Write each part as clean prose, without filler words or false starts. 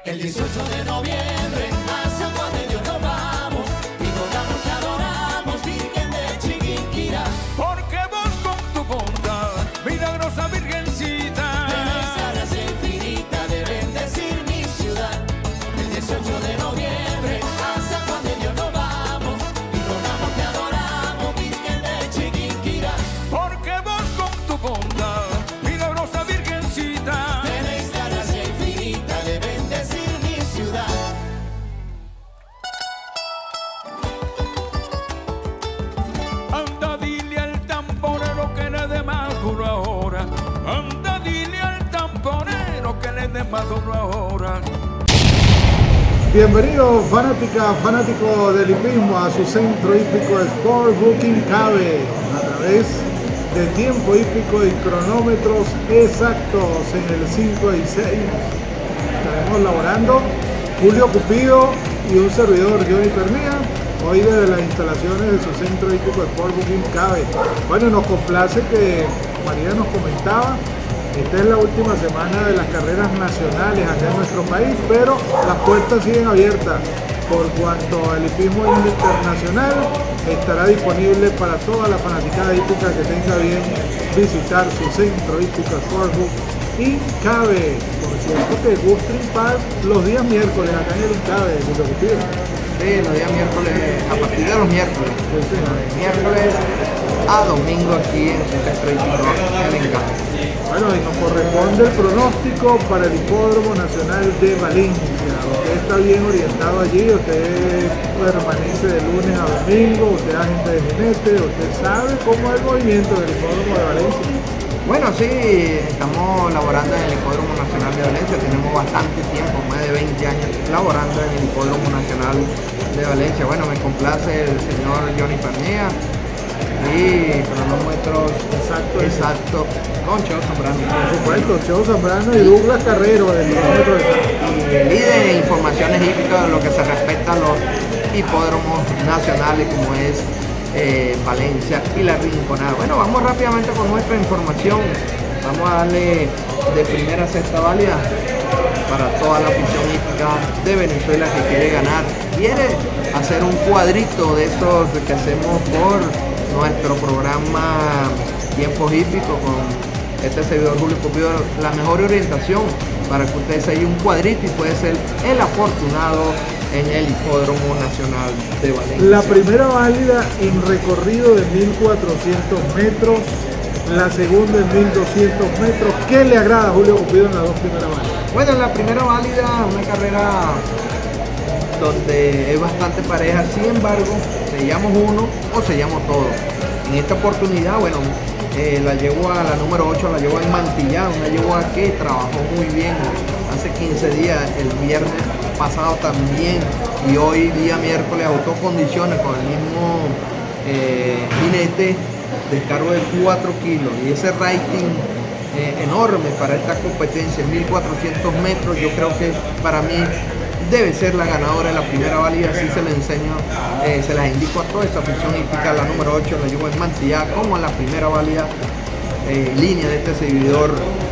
El 18 de noviembre a San Juan de Dios nos vamos y tocamos y adoramos, Virgen de Chiquinquirá. Porque vos con tu bondad, milagrosa Virgencita, tenés gracia infinita de bendecir mi ciudad. El 18 de noviembre a San Juan de Dios nos vamos y tocamos y adoramos, Virgen de Chiquinquirá. porque vos con tu bondad, milagrosa Virgencita, Tenés la gracia infinita de bendecir mi ciudad. anda dile al tamborero que le dé más duro ahora, anda dile al tamborero que le dé más duro ahora. Bienvenidos fanática, fanático del hipismo a su centro hípico Sport Booking Cabe a través de tiempo hípico y cronómetros exactos en el 5 y 6. Estaremos laborando Julio Cupido y un servidor, Johnny Pernía, hoy desde las instalaciones de su centro hípico Sport Booking Cabe. Bueno, nos complace que María nos comentaba. Esta es la última semana de las carreras nacionales acá en nuestro país, pero las puertas siguen abiertas por cuanto el hipismo internacional estará disponible para toda la fanaticada hípica que tenga bien visitar su centro hípico Sportbook y Cabe. Por cierto que Gulfstream Park los días miércoles acá en el Cabe, si lo que Sí, los días miércoles, a partir de los miércoles, miércoles a domingo aquí en el centro hípico en el Cabe. Bueno, y nos corresponde el pronóstico para el Hipódromo Nacional de Valencia. Usted está bien orientado allí, usted permanece de lunes a domingo, usted es agente de jinete, usted sabe cómo es el movimiento del Hipódromo de Valencia. Bueno, sí, estamos laborando en el Hipódromo Nacional de Valencia, tenemos bastante tiempo, más de 20 años laborando en el Hipódromo Nacional de Valencia. Bueno, me complace el señor Johnny Pernía y cronómetros exacto con Cheo Zambrano. Por supuesto, Cheo Zambrano y Douglas Carrero del kilómetro de Y líder en informaciones hípicas de lo que se respecta a los hipódromos nacionales como es Valencia y La Rinconada. Bueno, vamos rápidamente con nuestra información. Vamos a darle de primera a sexta válida para toda la afición hípica de Venezuela que quiere ganar. Quiere hacer un cuadrito de esos que hacemos por nuestro programa Tiempos Hípicos con este servidor Julio Cupido, la mejor orientación para que usted se lleve un cuadrito y puede ser el afortunado en el Hipódromo Nacional de Valencia. La primera válida en recorrido de 1400 metros, la segunda en 1200 metros. ¿Qué le agrada a Julio Cupido en las dos primeras válidas? Bueno, en la primera válida, una carrera donde es bastante pareja, sin embargo, sellamos uno o sellamos todo. En esta oportunidad, bueno, la yegua, la número 8, la yegua enmantillada, una yegua que trabajó muy bien hace 15 días, el viernes pasado también, y hoy día miércoles autocondiciones con el mismo jinete, descargo de 4 kilos, y ese rating enorme para esta competencia en 1400 metros, yo creo que para mí debe ser la ganadora de la primera válida. Así se le enseño, se las indico a toda esa afición hípica. La número 8 la llevo en mantilla como en la primera válida, línea de este seguidor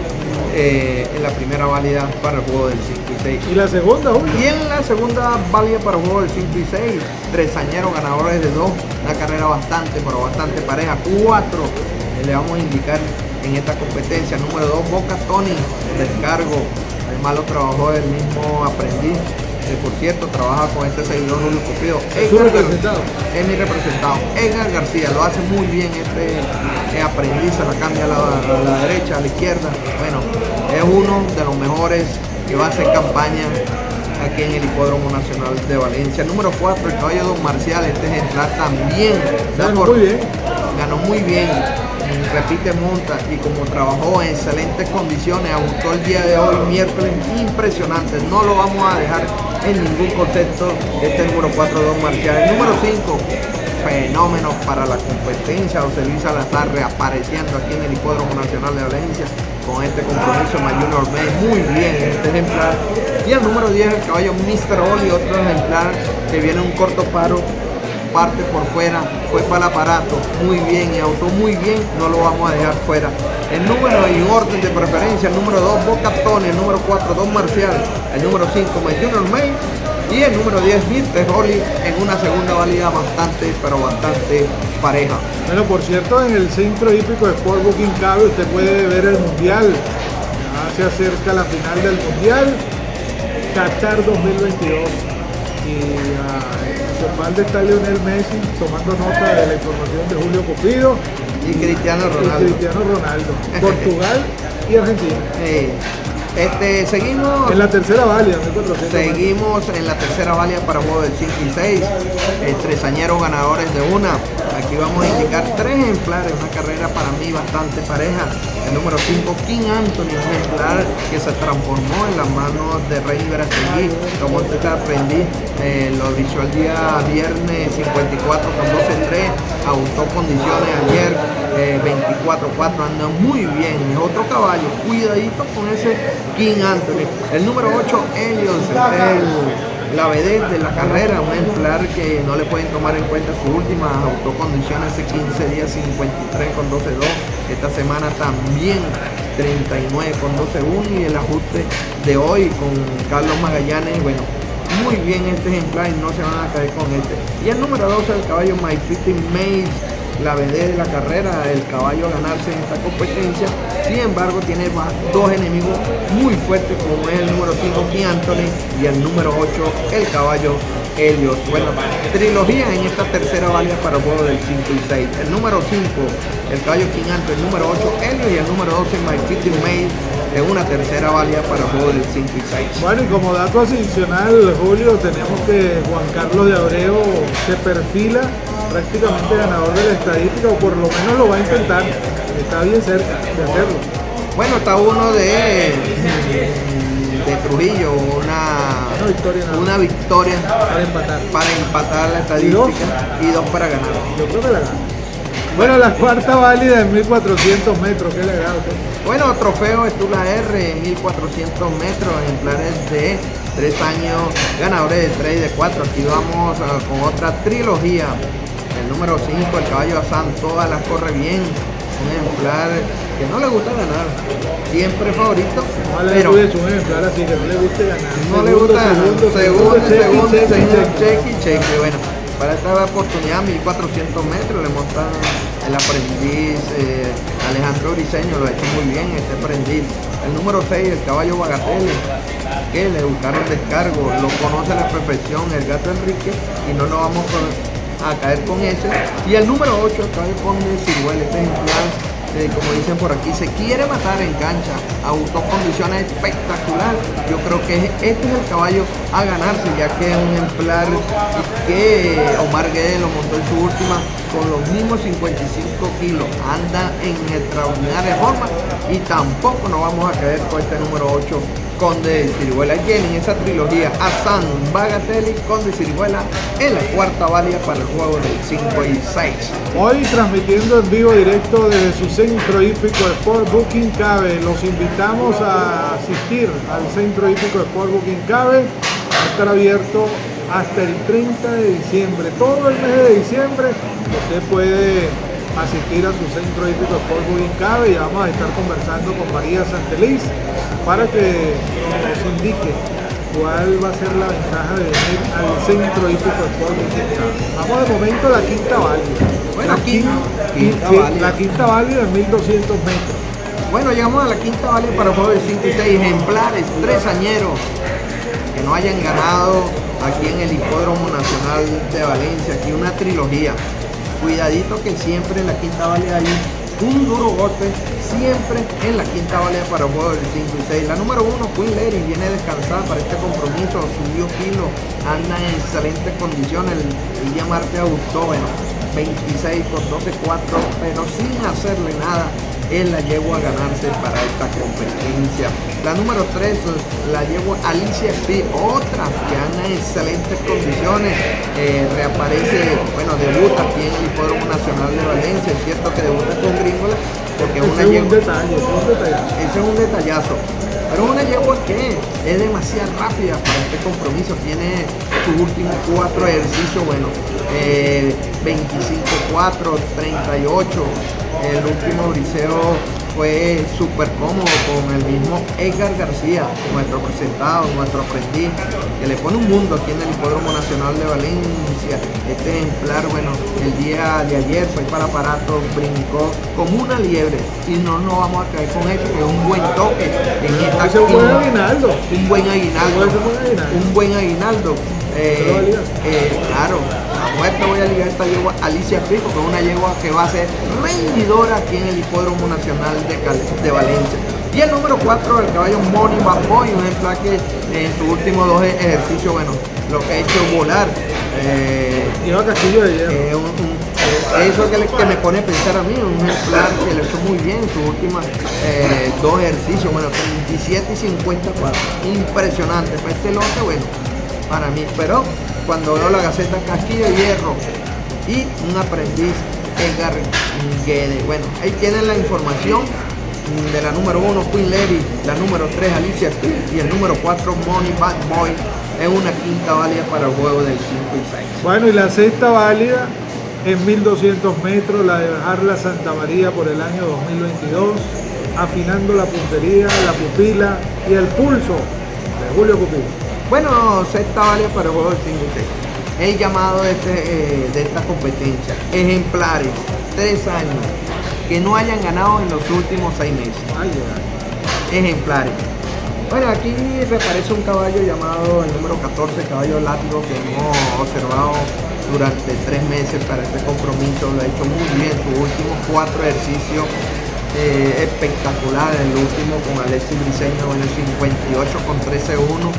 en la primera válida para el juego del 5 y 6. ¿Y la segunda, Julio? Y en la segunda válida para el juego del 5 y 6, tresañeros ganadores de 2, una carrera bastante, pero bastante pareja. 4 le vamos a indicar en esta competencia. Número 2, Boca Tony, descargo. Además lo trabajó el mismo aprendiz, que por cierto trabaja con este seguidor Julio Cupido. ¿Es tu representado? Es mi representado. Edgar García lo hace muy bien, este aprendiz, se la cambia a la derecha, a la izquierda. Bueno, es uno de los mejores que va a hacer campaña aquí en el Hipódromo Nacional de Valencia. Número 4, el caballo Don Marcial, este ejemplar también ganó muy bien, repite monta, y como trabajó en excelentes condiciones, ajustó el día de hoy, miércoles, impresionante. No lo vamos a dejar en ningún concepto. Este número 4, Don Marcial. El número 5, fenómeno para la competencia, José Luis Salazar, reapareciendo aquí en el Hipódromo Nacional de Valencia con este compromiso. Mayuno Ormez, muy bien este ejemplar. Y el número 10, el caballo Mr. Oli, otro ejemplar que viene un corto paro parte por fuera, fue para el aparato, muy bien, y autó muy bien, no lo vamos a dejar fuera. El número en orden de preferencia, el número 2, Boca Tony, el número 4, Don Marcial, el número 5, Junior May, y el número 10, Mr. Holly, en una segunda válida bastante, pero bastante pareja. Bueno, por cierto, en el centro hípico de Sport Booking Cabe usted puede ver el mundial. Ya se acerca la final del mundial Qatar 2022 y en su espalda está Lionel Messi tomando nota de la información de Julio Cupido Y Cristiano y Ronaldo. Cristiano Ronaldo, Portugal y Argentina. Seguimos. En la tercera válida, 1400 metros. Seguimos en la tercera válida para juego del 5 y 6, tresañeros ganadores de una. Aquí vamos a indicar 3 ejemplares, una carrera para mí bastante pareja. El número 5, King Anthony, un ejemplar que se transformó en las manos de Rey Brasilí. Como usted aprendí, lo hizo el día viernes 54 con 12-3, autó condiciones ayer 24-4, anda muy bien. Es otro caballo, cuidadito con ese King Anthony. El número 8, Helios, la vedette de la carrera, un ejemplar que no le pueden tomar en cuenta su última autocondiciones hace 15 días, 53 con 12-2, esta semana también 39 con 12-1, y el ajuste de hoy con Carlos Magallanes, bueno, muy bien este ejemplar y no se van a caer con este. Y el número 12, el caballo My 15 Maze, la vedette de la carrera, el caballo a ganarse en esta competencia. Sin embargo, tiene dos enemigos muy fuertes, como es el número 5, King Anthony, y el número 8, el caballo Helios. Bueno, trilogía en esta tercera válida para el juego del 5 y 6. El número 5, el caballo King Anthony, el número 8, Helios, y el número 12, My 15 Maze, en una tercera válida para el juego del 5 y 6. Bueno, y como dato adicional, Julio, tenemos que Juan Carlos de Abreu se perfila prácticamente ganador de la estadística, o por lo menos lo va a intentar, está bien cerca de hacerlo. Bueno, está uno de Trujillo, una victoria para empatar la estadística y 2 para ganar. Yo creo que la gana. Bueno, la cuarta válida en 1400 metros, ¿qué le agrada a usted? Bueno, trofeo Estula R, 1400 metros, ejemplares de 3 años, ganadores de 3 y de 4. Aquí vamos con otra trilogía. El número 5, el caballo Hassan, todas las corre bien. Un ejemplar que no le gusta ganar, siempre favorito, pero un ejemplar así que no le guste ganar. No le gusta ganar. Segundo, cheque. Bueno, para esta oportunidad, 1400 metros, le montan el aprendiz Alejandro Briseño, lo ha hecho muy bien este aprendiz. El número 6, el caballo Bagatelle, que le buscaron descargo, lo conoce a la perfección el gato Enrique, y no nos vamos a caer con ese. Y el número 8, el caballo Conde de Ciruela, este ejemplar, como dicen por aquí, se quiere matar en cancha, autocondiciones espectacular. Yo creo que este es el caballo a ganarse, ya que es un ejemplar que Omar Guedes lo montó en su última con los mismos 55 kilos, anda en extraordinaria forma, y tampoco nos vamos a caer con este número 8, Conde de Ciruela. Tienen esa trilogía, Hassan, Bagatelle, Conde de Ciruela, en la cuarta válida para el juego del 5 y 6. Hoy transmitiendo en vivo directo desde su centro hípico de Sport Booking Cabe. Los invitamos a asistir al centro hípico de Sport Booking Cabe. Va a estar abierto hasta el 30 de diciembre. Todo el mes de diciembre usted puede asistir a su centro hípico de Sport Booking Cabe, y vamos a estar conversando con María Santeliz para que nos indique cuál va a ser la ventaja de venir al centro hípico de Sport Booking Cabe. Vamos de momento a la quinta válida. Bueno, la quinta válida en 1200 metros. Bueno, llegamos a la quinta válida para el juego de 5 y 6, ejemplares, tresañeros que no hayan ganado aquí en el Hipódromo Nacional de Valencia. Aquí una trilogía. Cuidadito que siempre en la quinta válida hay un duro golpe, siempre en la quinta válida para el juego del 5 y 6. La número 1, Queen Lady, viene descansada para este compromiso, subió kilo, anda en excelentes condiciones. El día martes ajustó, bueno, 26 con 12-4, pero sin hacerle nada. Él la llevó a ganarse para esta competencia. La número 3 la llevó Alicia Speed, otra que anda en excelentes condiciones. Reaparece, bueno, debuta aquí en el Hipódromo Nacional de Valencia. Es cierto que debuta con Gringola, porque Ese una es un yegua, detalle, ese es un detallazo. ese es un detallazo. Pero es una yegua que es demasiado rápida para este compromiso. Tiene sus últimos 4 ejercicios, bueno, 25-4, 38. El último briseo fue súper cómodo con el mismo Edgar García, nuestro presentado, nuestro aprendiz, que le pone un mundo aquí en el Hipódromo Nacional de Valencia. Este ejemplar, bueno, el día de ayer fue para aparato, brincó como una liebre y no nos vamos a caer con eso, que es un buen toque en esta Ese es un buen aguinaldo. un buen aguinaldo, Ese es un buen aguinaldo. un buen aguinaldo. ¿Lo va a ligar? Claro, a muerte voy a ligar esta yegua Alicia Pico, que es una yegua que va a ser rendidora aquí en el Hipódromo Nacional de Valencia. Y el número 4, el caballo Money Bad Boy, un ejemplar que en sus últimos 2 ejercicios, bueno, lo que ha hecho es volar. Lleva castillo de hierro. Eso es que me pone a pensar a mí, un ejemplar que lo hizo muy bien en sus últimas 2 ejercicios, bueno, 37 y 54, impresionante. Pues este lote, bueno, para mí, pero cuando veo la Gaceta Castillo de Hierro y un aprendiz Edgar Guedes, bueno, ahí tienen la información de la número 1 Queen Lady, la número 3 Alicia y el número 4 Money Bad Boy. Es una quinta válida para el juego del 5 y 6. Bueno, y la sexta válida en 1200 metros, la de Bajarla Santa María por el año 2022, afinando la puntería, la pupila y el pulso de Julio Cupido. Bueno, sexta válida para el juego del 5 y 6. El llamado de esta competencia, ejemplares, 3 años, que no hayan ganado en los últimos 6 meses. Ay, ay. Ejemplares. Bueno, aquí reaparece un caballo llamado el número 14, caballo látigo, que hemos observado durante 3 meses para este compromiso. Lo ha hecho muy bien, sus últimos 4 ejercicios espectaculares. El último con Alexis Briceño en el 58 con 13-1,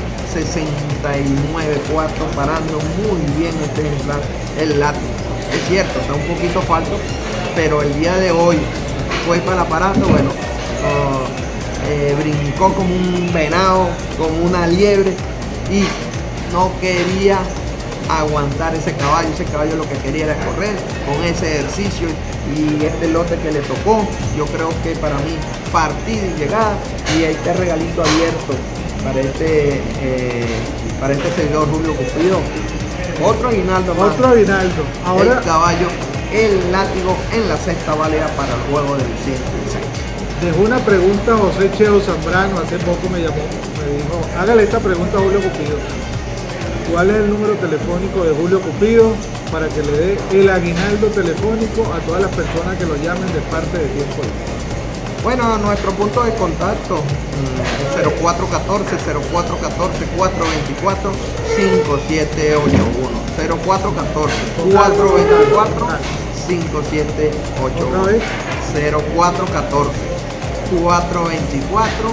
69-4, parando muy bien este ejemplar, el látigo. Es cierto, está un poquito falto, pero el día de hoy fue para el aparato, bueno, brincó como un venado, como una liebre y no quería aguantar ese caballo lo que quería era correr con ese ejercicio y este lote que le tocó, yo creo que para mí partida y llegada, y este regalito abierto para este seguidor Julio Cupido, otro aguinaldo más. Otro aguinaldo. Ahora El caballo, el látigo en la sexta válida para el juego del 5 y 6. dejó una pregunta a José Cheo Zambrano, hace poco me llamó, me dijo, hágale esta pregunta a Julio Cupido. ¿Cuál es el número telefónico de Julio Cupido para que le dé el aguinaldo telefónico a todas las personas que lo llamen de parte de Tiempo Libre? Bueno, nuestro punto de contacto 0414 424 5781, 0414 424 5781, Otra vez. 0414 424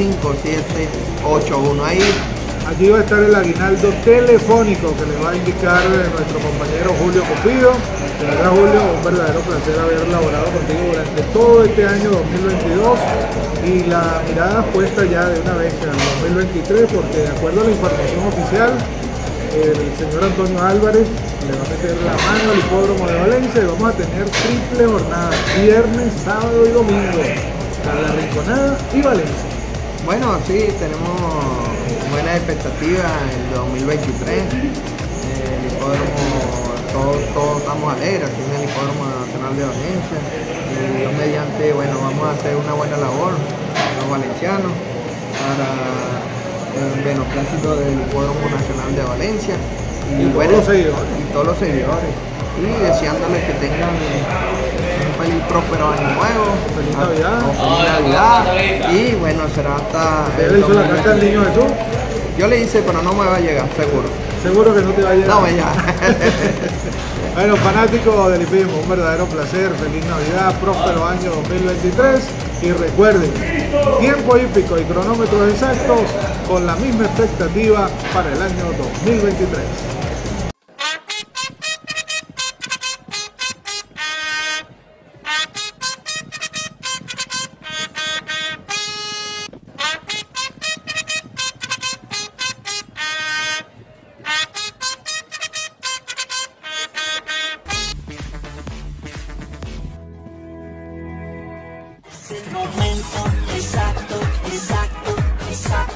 5781. Ahí Allí va a estar el aguinaldo telefónico que le va a indicar nuestro compañero Julio Cupido. De verdad, Julio, un verdadero placer haber laborado contigo durante todo este año 2022 y la mirada puesta ya de una vez al 2023, porque de acuerdo a la información oficial, el señor Antonio Álvarez le va a meter la mano al Hipódromo de Valencia y vamos a tener triple jornada, viernes, sábado y domingo, a La Rinconada y Valencia. bueno, sí, tenemos buenas expectativas en el 2023. El hipódromo, todos estamos alegres aquí en el Hipódromo Nacional de Valencia. Y Dios mediante, bueno, vamos a hacer una buena labor los valencianos para el beneplácito del Hipódromo Nacional de Valencia. Y todos los seguidores. Y todos los seguidores. Y deseándoles que tengan un feliz próspero año nuevo. Feliz Navidad. Feliz Navidad. Y bueno, será hasta ¿Usted le hizo la carta al niño Jesús? Yo le hice, pero no me va a llegar, seguro. Seguro que no te va a llegar. No me llega. Bueno, fanáticos del hipismo, un verdadero placer, feliz Navidad, próspero año 2023 y recuerden, tiempo hípico y cronómetros exactos con la misma expectativa para el año 2023. Es el momento exacto, exacto, exacto.